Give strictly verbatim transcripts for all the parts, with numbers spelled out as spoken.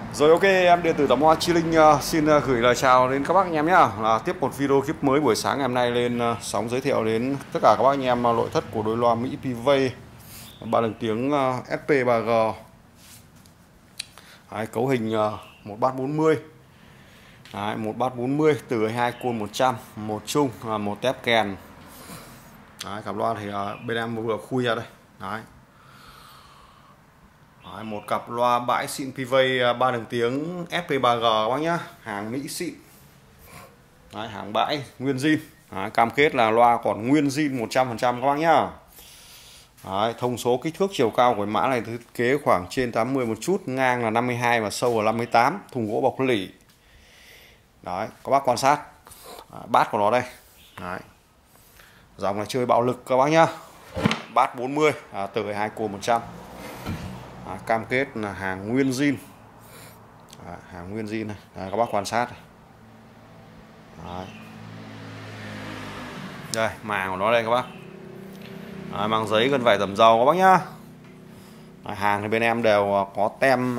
Rồi, ok, em điện tử Tấm Hoa Chi Linh uh, xin uh, gửi lời chào đến các bác anh em nhé. Là tiếp một video clip mới buổi sáng ngày hôm nay lên uh, sóng giới thiệu đến tất cả các bác anh em uh, nội thất của đôi loa Mỹ pê vê ba đường tiếng uh, ét pê ba G. Đấy, cấu hình uh, một bát bốn mươi. Đấy, một bát bốn mươi từ hai côn một trăm, một chung, uh, một tép kèn. Đấy, cặp loa thì uh, bên em vừa khui ra đây. Đấy. Đấy, một cặp loa bãi xịn pê vê ba đường tiếng ép pê ba G các bác nhá, hàng Mỹ xịn. Đấy, hàng bãi nguyên zin. Đấy, cam kết là loa còn nguyên zin một trăm phần trăm các bác nhá. Đấy, thông số kích thước chiều cao của mã này thiết kế khoảng trên tám mươi một chút, ngang là năm mươi hai và sâu là năm mươi tám, thùng gỗ bọc lỉ. Đấy, các bác quan sát. Đấy, bát của nó đây. Đấy. Dòng này chơi bạo lực các bác nhá. Bát bốn mươi à, từ hai côn một trăm. À, cam kết là hàng nguyên zin. À, hàng nguyên zin này. Đấy, các bác quan sát này. Đấy. Đây, màng của nó đây các bác. Đấy, mang giấy gần vải tẩm dầu các bác nhá. Đấy, hàng thì bên em đều có tem.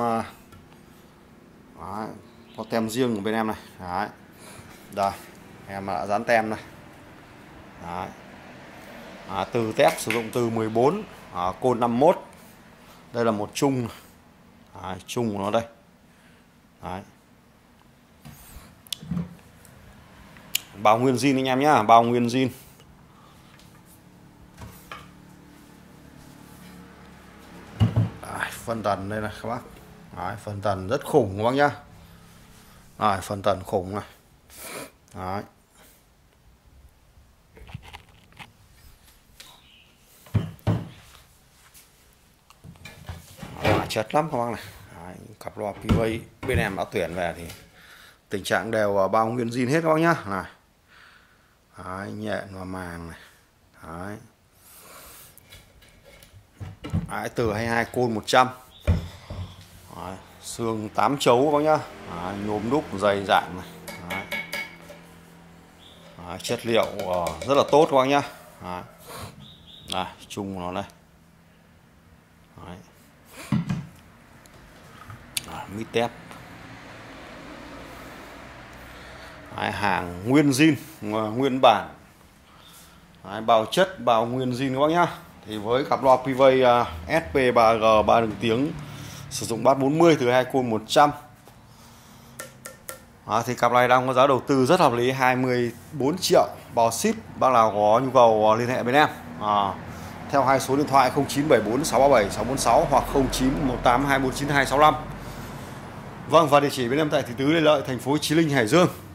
Đấy, có tem riêng của bên em này. Đấy. Đây, em đã dán tem này. Đấy. À, từ tép sử dụng từ mười bốn, à, côn năm mươi mốt. Đây là một chung. Đấy, chung của nó đây. Đấy. Bao nguyên zin anh em nhá, bao nguyên zin. Đấy, phân tần đây này các bác. Đấy, phân tần rất khủng các bác nhá. Đấy, phân tần khủng này. Đấy. Đấy, chất lắm các bác này. Đấy, cặp loa pê vê bên em đã tuyển về thì tình trạng đều bao nguyên zin hết các bác nhá. Này. Đấy, nhện và màng này. Đấy. Đấy, từ hai mươi hai côn một trăm. Đấy, xương tám chấu các bác nhá. Đấy, nhôm đúc dày dạn này. Đấy. Đấy, chất liệu uh, rất là tốt các bác nhá. Đấy. Đây, chung của nó đây. Đấy. Đấy, mít tép. Đấy, hàng nguyên zin, nguyên bản. Đấy, bao chất, bao nguyên zin các bác nhá. Thì với cặp loa pê vê uh, ét pê ba G ba đường tiếng sử dụng bát bốn mươi từ hai côn một trăm. Đó, thì cặp này đang có giá đầu tư rất hợp lý, hai mươi bốn triệu bao ship. Bác nào có nhu cầu liên hệ bên em à, theo hai số điện thoại không chín bảy bốn sáu ba bảy sáu bốn sáu hoặc không chín một tám hai bốn chín hai sáu năm. Vâng, và địa chỉ bên em tại Thị Tứ Lê Lợi, thành phố Chí Linh, Hải Dương.